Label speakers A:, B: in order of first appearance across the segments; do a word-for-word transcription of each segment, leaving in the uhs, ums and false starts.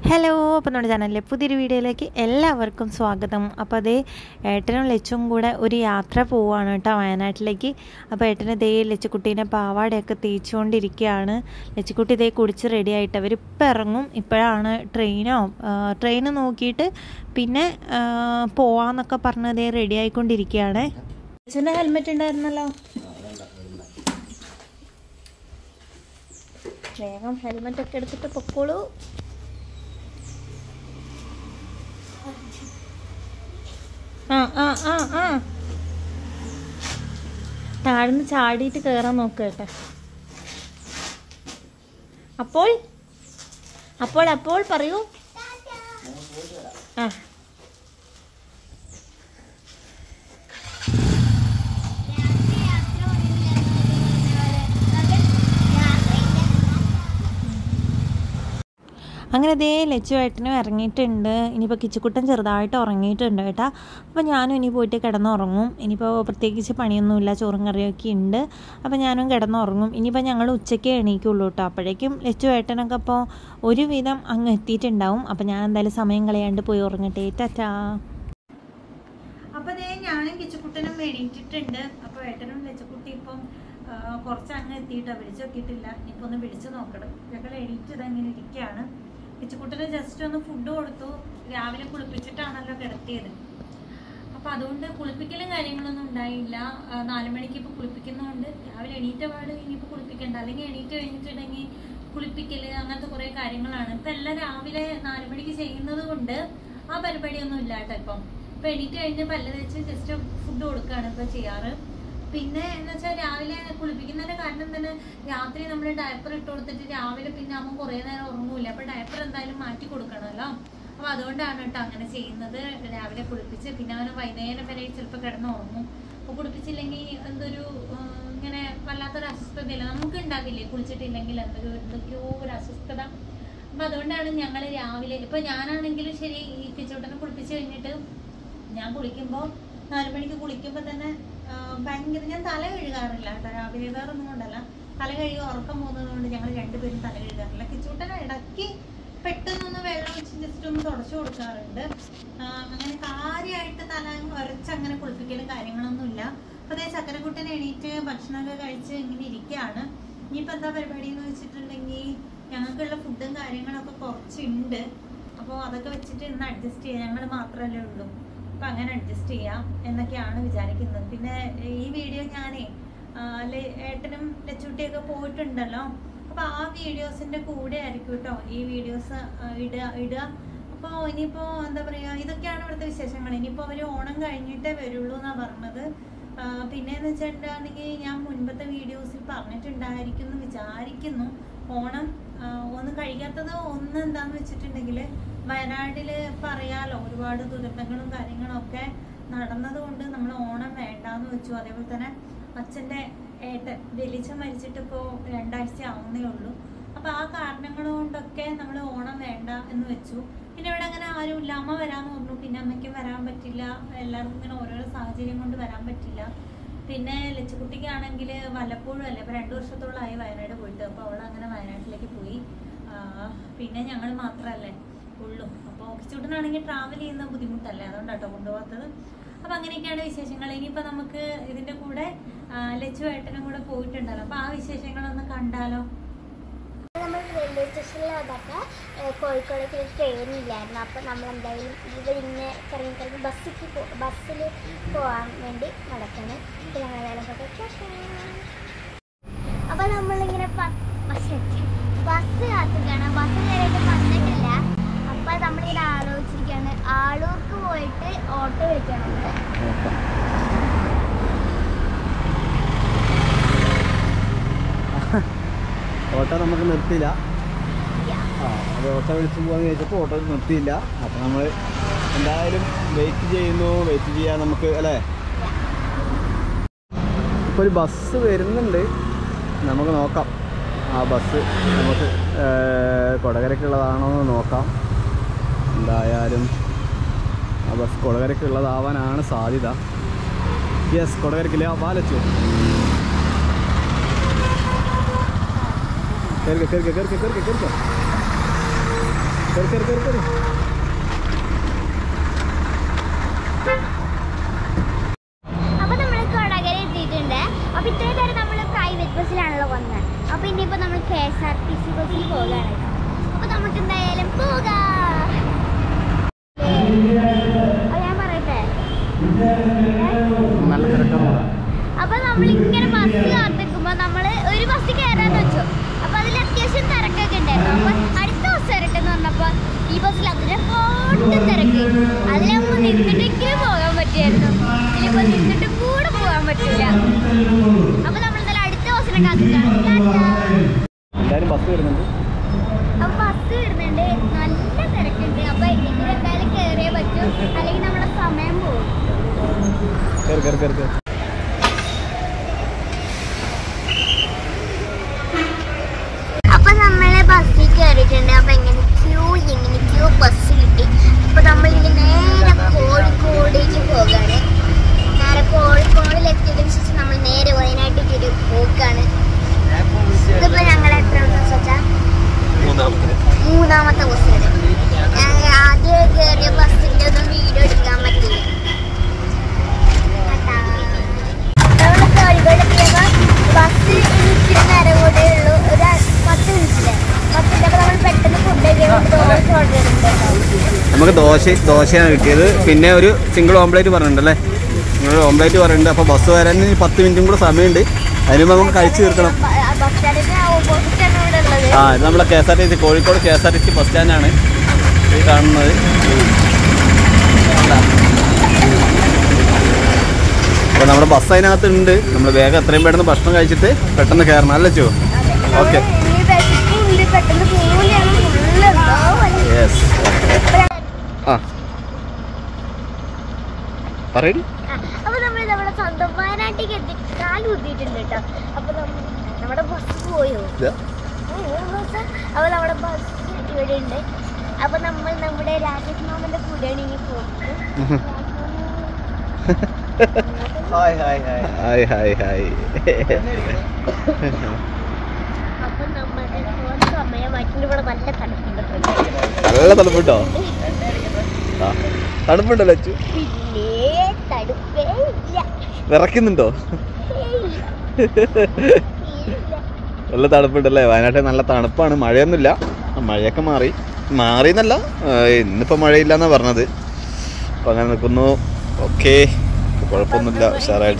A: Hello, അപ്പോൾ നമ്മുടെ ചാനലിലെ പുതിയൊരു വീഡിയോയിലേക്ക് എല്ലാവർക്കും സ്വാഗതം. അപ്പോൾ അതേ ഏട്ടനും ലച്ചും കൂടെ ഒരു യാത്ര പോവുകയാണ് കേട്ടോ, വയനാട്ടിലേക്ക്. അപ്പോൾ ഏട്ടന് ദേ ലച്ചുക്കുട്ടീനെ പാവാടയൊക്കെ തേച്ചുകൊണ്ടിരിക്കുകയാണ്. ലച്ചുക്കുട്ടി ദേ കുടിച്ച് റെഡി ആയിട്ട് അവരിപ്പോൾ ഇറങ്ങും. ഇപ്പോഴാണ് ട്രെയിനോ ട്രെയിൻ നോക്കിയിട്ട് പിന്നെ പോവാന്നൊക്കെ പറഞ്ഞ് ദേ റെഡി ആയിക്കൊണ്ടിരിക്കുകയാണ്. ലച്ചുവിൻ്റെ ഹെൽമെറ്റ് ഉണ്ടായിരുന്നല്ലോ, വേഗം ഹെൽമെറ്റൊക്കെ എടുത്തിട്ട് പൊക്കോളൂ. ആ ആ ആ ആ താഴ്ന്ന് ചാടിയിട്ട് കയറാൻ നോക്കട്ടെ. അപ്പോൾ അപ്പോൾ അപ്പോൾ പറയൂ. ആ അങ്ങനെ ദേ ലച്ചുവേട്ടനും ഇറങ്ങിയിട്ടുണ്ട്. ഇനിയിപ്പോൾ കിച്ചുക്കുട്ടൻ ചെറുതായിട്ട് ഉറങ്ങിയിട്ടുണ്ട് കേട്ടോ. അപ്പോൾ ഞാനും ഇനി പോയിട്ട് കിടന്നുറങ്ങും. ഇനിയിപ്പോൾ പ്രത്യേകിച്ച് പണിയൊന്നുമില്ല, ചോറും കറിയൊക്കെ ഉണ്ട്. അപ്പോൾ ഞാനും കിടന്നുറങ്ങും. ഇനിയിപ്പോൾ ഞങ്ങൾ ഉച്ചയ്ക്ക് എണീക്കുള്ളൂ കേട്ടോ. അപ്പോഴേക്കും ലച്ചുവേട്ടനൊക്കെ ഇപ്പോൾ ഒരുവിധം അങ്ങ് എത്തിയിട്ടുണ്ടാവും. അപ്പോൾ ഞാൻ എന്തായാലും സമയം കളയാണ്ട് പോയി ഉറങ്ങട്ടെ. ടാറ്റാ. അപ്പോൾ ദേ ഞാനും കിച്ചുക്കുട്ടനും എണീറ്റിട്ടുണ്ട്. അപ്പോൾ ഏട്ടനും ലച്ചുക്കുട്ടി ഇപ്പം കുറച്ച് അങ്ങ് എത്തിയിട്ടോ, വിളിച്ചു നോക്കിയിട്ടില്ല. ഇനിയിപ്പോൾ ഒന്ന് വിളിച്ചു നോക്കണം. ഞങ്ങൾ എണീറ്റ് ഇതങ്ങനെ ഇരിക്കുകയാണ്. കിച്ചുക്കുട്ടന് ജസ്റ്റ് ഒന്ന് ഫുഡ് കൊടുത്തു. രാവിലെ കുളിപ്പിച്ചിട്ടാണല്ലോ കിടത്തിയത്. അപ്പം അതുകൊണ്ട് കുളിപ്പിക്കലും കാര്യങ്ങളൊന്നും ഉണ്ടായില്ല. നാലു മണിക്ക് ഇപ്പോൾ കുളിപ്പിക്കുന്നതുകൊണ്ട് രാവിലെ എണീറ്റ പാട് ഇനിയിപ്പോൾ കുളിപ്പിക്കണ്ട. അല്ലെങ്കിൽ എണീറ്റ് കഴിഞ്ഞിട്ടുണ്ടെങ്കിൽ കുളിപ്പിക്കൽ അങ്ങനത്തെ കുറേ കാര്യങ്ങളാണ്. ഇപ്പം എല്ലാം രാവിലെ നാലു മണിക്ക് ചെയ്യുന്നത് കൊണ്ട് ആ പരിപാടിയൊന്നും ഇല്ല കേട്ടോ. ഇപ്പം ഇപ്പം എണീറ്റ് കഴിഞ്ഞ് പല്ല് തേച്ച് ജസ്റ്റ് ഫുഡ് കൊടുക്കുകയാണ് ഇപ്പോൾ ചെയ്യാറ്. പിന്നെ എന്ന് വെച്ചാൽ രാവിലെ കുളിപ്പിക്കുന്നതിന്റെ കാരണം തന്നെ രാത്രി നമ്മൾ ഡയപ്പർ ഇട്ട് കൊടുത്തിട്ട് രാവിലെ പിന്നെ അവൻ കുറേ നേരം ഉറങ്ങൂല. അപ്പൊ ഡയപ്പർ എന്തായാലും മാറ്റി കൊടുക്കണമല്ലോ. അപ്പൊ അതുകൊണ്ടാണ് കേട്ടോ അങ്ങനെ ചെയ്യുന്നത്. രാവിലെ കുളിപ്പിച്ച് പിന്നെ അവന് വൈകുന്നേരം വരെ ചിലപ്പോൾ കിടന്ന് ഉറങ്ങും. അപ്പൊ കുളിപ്പിച്ചില്ലെങ്കിൽ എന്തൊരു ഇങ്ങനെ വല്ലാത്തൊരു അസ്വസ്ഥതയില്ല, നമുക്ക് ഉണ്ടാവില്ലേ കുളിച്ചിട്ടില്ലെങ്കിൽ എന്തൊരു എന്തൊക്കെയോ ഒരു അസ്വസ്ഥത. അപ്പൊ അതുകൊണ്ടാണ് ഞങ്ങൾ രാവിലെ ഇപ്പൊ ഞാനാണെങ്കിലും ശരി, ഈ കിച്ചോട്ടനെ കുളിപ്പിച്ച് കഴിഞ്ഞിട്ട് ഞാൻ കുളിക്കുമ്പോൾ നാലു മണിക്ക് കുളിക്കുമ്പോൾ തന്നെ ഭയങ്കര ഞാൻ തല കഴുകാറില്ല കേട്ടോ. രാവിലെ വേറെ ഒന്നും കൊണ്ടല്ല, തല കഴുകി ഉറക്കം പോകുന്നത് കൊണ്ട് ഞങ്ങൾ രണ്ടുപേരും തല കഴുകാറില്ല. കിച്ചൂട്ടൻ ഇടയ്ക്ക് പെട്ടെന്നൊന്ന് വെള്ളം ഒഴിച്ച് ജസ്റ്റ് ഒന്ന് തുടച്ചു കൊടുക്കാറുണ്ട്. അങ്ങനെ കാര്യമായിട്ട് തല ഉരച്ചങ്ങനെ കുളിപ്പിക്കലും കാര്യങ്ങളൊന്നും ഇല്ല. അപ്പോൾ അതേ ചക്കരക്കുട്ടൻ എണീറ്റ് ഭക്ഷണമൊക്കെ കഴിച്ച് ഇങ്ങനെ ഇരിക്കുകയാണ്. ഇനിയിപ്പോൾ എന്താ പരിപാടി എന്ന് വെച്ചിട്ടുണ്ടെങ്കിൽ ഞങ്ങൾക്കുള്ള ഫുഡും കാര്യങ്ങളൊക്കെ കുറച്ചുണ്ട്. അപ്പോൾ അതൊക്കെ വെച്ചിട്ട് ഇന്ന് അഡ്ജസ്റ്റ് ചെയ്യാം. ഞങ്ങൾ മാത്രമല്ലേ ഉള്ളൂ, അപ്പം അങ്ങനെ അഡ്ജസ്റ്റ് ചെയ്യാം എന്നൊക്കെയാണ് വിചാരിക്കുന്നത്. പിന്നെ ഈ വീഡിയോ ഞാനേ ഏട്ടനും ലച്ചുട്ടിയൊക്കെ പോയിട്ടുണ്ടല്ലോ, അപ്പോൾ ആ വീഡിയോസിൻ്റെ കൂടെ ആയിരിക്കും കേട്ടോ ഈ വീഡിയോസ് ഇടുക ഇടുക അപ്പോൾ ഇനിയിപ്പോൾ എന്താ പറയുക, ഇതൊക്കെയാണ് ഇവിടുത്തെ വിശേഷങ്ങൾ. ഇനിയിപ്പോൾ അവർ ഓണം കഴിഞ്ഞിട്ടേ വരുള്ളൂ എന്നാണ് പറഞ്ഞത്. പിന്നെയെന്ന് വെച്ചിട്ടുണ്ടെങ്കിൽ ഞാൻ മുൻപത്തെ വീഡിയോസിൽ പറഞ്ഞിട്ടുണ്ടായിരിക്കും എന്ന് വിചാരിക്കുന്നു. ഓണം ഒന്ന് കഴിയാത്തത് ഒന്ന് എന്താണെന്ന് വെച്ചിട്ടുണ്ടെങ്കിൽ വയനാട്ടിൽ പറയാലോ ഒരുപാട് ദുരന്തങ്ങളും കാര്യങ്ങളും ഒക്കെ നടന്നത് കൊണ്ട് നമ്മൾ ഓണം വേണ്ടാന്ന് വെച്ചു. അതേപോലെ തന്നെ അച്ഛൻ്റെ ഏട്ടൻ വലിച്ചൻ മരിച്ചിട്ട് ഇപ്പോൾ രണ്ടാഴ്ച ആവുന്നേ ഉള്ളൂ. അപ്പോൾ ആ കാരണങ്ങൾ കൊണ്ടൊക്കെ നമ്മൾ ഓണം വേണ്ട എന്ന് വെച്ചു. പിന്നെ ഇവിടെ അങ്ങനെ ആരും ഇല്ല, അമ്മ വരാമെന്ന് പറഞ്ഞു. പിന്നെ അമ്മയ്ക്ക് വരാൻ പറ്റില്ല, എല്ലാവർക്കും ഇങ്ങനെ ഓരോരോ സാഹചര്യം കൊണ്ട് വരാൻ പറ്റില്ല. പിന്നെ ലച്ചുകുട്ടിക്കാണെങ്കിൽ വല്ലപ്പോഴും അല്ലേ, ഇപ്പോൾ രണ്ട് വർഷത്തോളമായി വയനാട് പോയിട്ട്. അപ്പോൾ അവൾ അങ്ങനെ വയനാട്ടിലേക്ക് പോയി. പിന്നെ ഞങ്ങൾ മാത്രമല്ലേ ഉള്ളൂ. അപ്പോൾ കിച്ചൂട്ടനാണെങ്കിൽ ട്രാവൽ ചെയ്യുന്ന ബുദ്ധിമുട്ടല്ലേ, അതുകൊണ്ടാട്ടോ കൊണ്ടുപോകാത്തത്. അപ്പോൾ അങ്ങനെയൊക്കെയാണ് വിശേഷങ്ങൾ. ഇനിയിപ്പോൾ നമുക്ക് ഇതിൻ്റെ കൂടെ ലച്ചു ഏട്ടനും കൂടെ പോയിട്ടുണ്ടല്ലോ, അപ്പോൾ ആ വിശേഷങ്ങളൊന്ന് കണ്ടാലോ.
B: നമ്മൾ റെയിൽവേ സ്റ്റേഷനിൽ അതൊക്കെ കോഴിക്കോടേക്ക് ഒരു ട്രെയിൻ ഇല്ലായിരുന്നു. അപ്പോൾ നമ്മൾ എന്തായാലും ഇവിടെ ഇങ്ങനെ കറങ്ങി കറങ്ങി ബസ്സിക്ക് പോ ബസ്സിൽ പോകാൻ വേണ്ടി നടക്കുന്നത്. അപ്പോൾ നമ്മളിങ്ങനെ ബസ് ബസ് കാത്തുകയാണ്. ബസ് കയറിയിട്ട് വന്നിട്ടില്ല. അപ്പോൾ നമ്മളിങ്ങനെ ആലോചിച്ചിരിക്കുകയാണ് ആളൂർക്ക് പോയിട്ട് ഓട്ടോ വിളിക്കണമെന്ന്.
C: ഓട്ടോ നമുക്ക് നിർത്തിയില്ല. ആ അത് ഓട്ടോ വിളിച്ച് പോകാന്ന് ചോദിച്ചപ്പോൾ ഓട്ടോ നിർത്തിയില്ല. അപ്പോൾ നമ്മൾ എന്തായാലും വെയിറ്റ് ചെയ്യുന്നു. വെയിറ്റ് ചെയ്യാൻ നമുക്ക് അല്ലേ. ഇപ്പോൾ ഒരു ബസ് വരുന്നുണ്ട്, നമുക്ക് നോക്കാം. ആ ബസ് നമുക്ക് കൊടകരക്കുള്ളതാണോ എന്ന് നോക്കാം. എന്തായാലും ആ ബസ് കൊടകരക്കുള്ളതാവാനാണ് സാധ്യത. യെസ്, കൊടകരക്കില്ല. പാലച്ചു കേൾക്ക കേൾക്ക കേൾക്ക കേൾക്ക കേൾക്ക കയറി കയറി കയറി കയറി.
B: അപ്പൊ നമ്മൾ കൊടകര എത്തിയിട്ടുണ്ട്. അപ്പൊ ഇത്രയും നേരം നമ്മൾ പ്രൈവറ്റ് ബസ്സിലാണല്ലോ വന്നത്. അപ്പൊ ഇനിയിപ്പോ നമ്മൾ K S R T C ബസ്സിൽ പോകാണ്. അപ്പൊ നമുക്ക് എന്തായാലും പോകാം. ഞാൻ പറയട്ടെ,
C: നല്ല തിരക്കാണ്.
B: അപ്പൊ നമ്മളിങ്ങനെ ബസ് കാത്തിക്കുമ്പോ നമ്മള് ഒരു ബസ് കയറാന്ന് വെച്ചു. അപ്പൊ അതിൽ അത്യാവശ്യം തിരക്കൊക്കെ ഉണ്ടായിരുന്നു. അപ്പൊ അടുത്ത ബസ് വരട്ടെന്ന് പറഞ്ഞപ്പോ ഈ ബസ്സിൽ അതിനെ പോട്ടും തിരക്ക്. അതിലമ്മ നിന്നിട്ടെങ്കിലും പോകാൻ പറ്റിയായിരുന്നു. ഇതിലിപ്പോ നിന്നിട്ടും കൂടെ പോകാൻ പറ്റില്ല. അപ്പൊ നമ്മളെന്തായാലും അടുത്ത ബസ്സിനെ കാത്തിട്ടാണ്.
C: എല്ലാവരും ബസ് വരുന്നുണ്ട്.
B: അപ്പൊ ബസ് വരുന്നുണ്ട്, നല്ല തിരക്കുണ്ട്. അപ്പൊ ഇതിലെന്തായാലും കയറിയേ പറ്റൂ, അല്ലെങ്കിൽ നമ്മുടെ സമയം പോകും.
C: കയറി കയറി കയറി കയറി.
B: അപ്പൊ നമ്മളെ ബസ്സിൽ കയറിയിട്ടുണ്ട്. അപ്പൊ എങ്ങനെ ക്യൂ എങ്ങനെയൊക്കെയോ ബസ് കിട്ടി. അപ്പൊ നമ്മളിങ്ങനെ നേരെ കോഴിക്കോടേക്ക് പോകാണ്. നേരെ കോഴിക്കോടിലെത്തിയതിനു ശേഷം നമ്മൾ നേരെ വയനാട്ടിലേക്ക് ഒരു പോക്കാണ്. ഇതിപ്പോ ഞങ്ങൾ എത്ര വെച്ചാൽ മൂന്നാമത്തെ ബസ്സാണ്. ആദ്യം കയറിയ ബസ്സിന്റെ ഒന്നും വീഡിയോ എടുക്കാൻ പറ്റില്ല. നമ്മൾ കോഴിക്കോട് എത്തിയപ്പോൾ ബസ് ഇച്ചിരി നേരം കൂടെ ഉള്ളൂ, ഒരു പത്ത് മിനിറ്റില്. പത്തിൻ്റെ അപ്പോൾ നമ്മൾ പെട്ടെന്ന് ഫുഡ് കഴിക്കാൻ ദോശ ഓർഡർ ചെയ്തിട്ടുണ്ടാവും.
C: നമുക്ക് ദോശ ദോശയാണ് കിട്ടിയത്. പിന്നെ ഒരു സിംഗിൾ ഓംപ്ലേറ്റ് പറഞ്ഞിട്ടുണ്ടല്ലേ, നിങ്ങൾ ഓംപ്ലേറ്റ് പറയുന്നുണ്ട്. അപ്പോൾ ബസ് വരാൻ പത്ത് മിനിറ്റും കൂടെ സമയമുണ്ട്. അതിന് നമുക്ക് കഴിച്ചു തീർക്കണം.
B: ബസ് സ്റ്റാൻഡിന്റെ ഓപ്പോസിറ്റ് ആണ് ഇവിടെ ഉള്ളത്.
C: ആ ഇത് നമ്മളെ K S R T C Kozhikode K S R T C bus സ്റ്റാൻഡാണ് ഈ കാണുന്നത്. അപ്പോൾ നമ്മുടെ ബസ് അതിനകത്ത് ഉണ്ട്. നമ്മൾ വേഗം എത്രയും പെട്ടെന്ന് ഭക്ഷണം കഴിച്ചിട്ട് പെട്ടെന്ന് കയറണം അല്ലേ ചോ? Okay yes. ആ പറയടി.
B: അപ്പൊ നമ്മൾ നമ്മുടെ സ്വന്തം വയനാട്ടിലേക്ക് എത്തി കാല് കുത്തിയിട്ടുണ്ട് കേട്ടോ. അപ്പൊ നമ്മുടെ ബസ് പോയോ? അപ്പൊ നമ്മുടെ ബസ് ഇവിടെ ഉണ്ട്. അപ്പൊ നമ്മൾ നമ്മുടെ രാജേഷ് മാമന്റെ കൂടെയാണ് ഇനി പോകുന്നത്.
C: Hi hi hi hi hi.
B: അപ്പൊ നമ്മുടെ സമയമായിട്ടുണ്ട്. ഇവിടെ നല്ല തണുപ്പുണ്ട്.
C: നല്ല തണുപ്പുണ്ടോ? ആ തണുപ്പുണ്ടല്ലോ അച്ചു.
B: പിന്നെ തണുപ്പേ ഇല്ല.
C: വിറയ്ക്കുന്നുണ്ടോ? നല്ല തണുപ്പുണ്ടല്ലേ? വയനാട്ടിൽ നല്ല തണുപ്പാണ്. മഴയൊന്നുമില്ല. മഴയൊക്കെ മാറി മാറി എന്നല്ല, ഇന്നിപ്പോൾ മഴയില്ലെന്നാണ് പറഞ്ഞത്. അപ്പം അങ്ങനെ നിൽക്കുന്നു. ഓക്കെ, കുഴപ്പമൊന്നുമില്ല, ഉഷാറായിട്ട്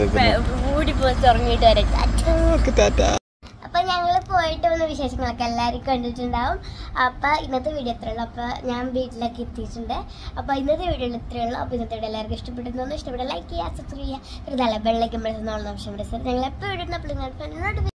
C: നിൽക്കുന്നു.
B: അപ്പൊ ഞങ്ങൾ പോയിട്ട് വന്ന വിശേഷങ്ങളൊക്കെ എല്ലാവരും കണ്ടിട്ടുണ്ടാവും. അപ്പൊ ഇന്നത്തെ വീഡിയോ എത്രയുള്ളൂ. അപ്പൊ ഞാൻ വീട്ടിലേക്ക് എത്തിയിട്ടുണ്ട്. അപ്പൊ ഇന്നത്തെ വീഡിയോയിൽ ഇത്രയുള്ളൂ. അപ്പൊ ഇന്നത്തെ വീഡിയോ എല്ലാവർക്കും ഇഷ്ടപ്പെടുന്നു. ഇഷ്ടപ്പെട്ട ലൈക്ക് ചെയ്യുക, സബ്സ്ക്രൈബ് ചെയ്യുക, ഒരു നല്ല ബെല്ലൈക്കൻ പ്രസ് എന്നുള്ള ഓപ്ഷൻ പ്രസ്. ഞങ്ങൾ എപ്പോൾ വീഡിയോ